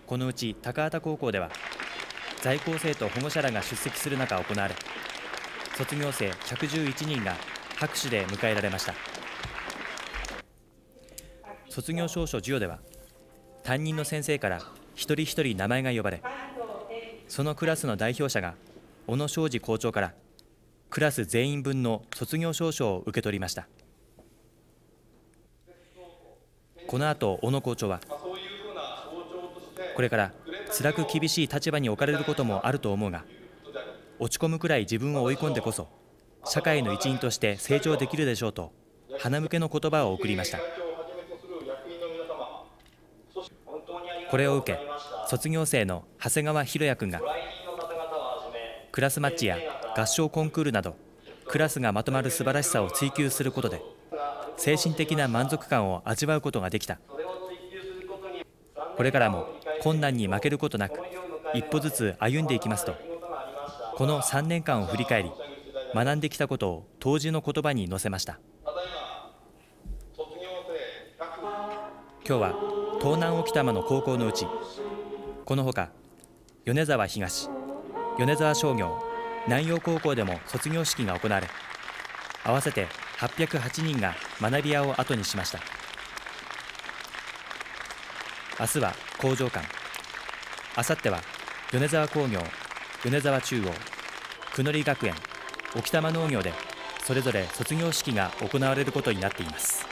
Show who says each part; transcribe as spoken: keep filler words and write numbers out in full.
Speaker 1: このうち高畑高校では在校生と保護者らが出席する中行われ、卒業生ひゃくじゅういちにんが拍手で迎えられました。卒業証書授与では、担任の先生から一人一人名前が呼ばれ、そのクラスの代表者が小野昌司校長からクラス全員分の卒業証書を受け取りました。この後、小野校長は、これから辛く厳しい立場に置かれることもあると思うが、落ち込むくらい自分を追い込んでこそ社会の一員として成長できるでしょうと鼻向けの言葉を送りました。これを受け、卒業生の長谷川博也君がクラスマッチや合唱コンクールなどクラスがまとまる素晴らしさを追求することで精神的な満足感を味わうことができた。これからも困難に負けることなく一歩ずつ歩んでいきますと、このさんねんかんを振り返り学んできたことを答辞の言葉に載せました。今日は東南置賜の高校のうち、このほか米沢東、米沢商業、南陽高校でも卒業式が行われ、合わせてはっぴゃくはちにんが学び舎を後にしました。明日は工場館、あさっては米沢工業、米沢中央、久乗学園、置賜農業でそれぞれ卒業式が行われることになっています。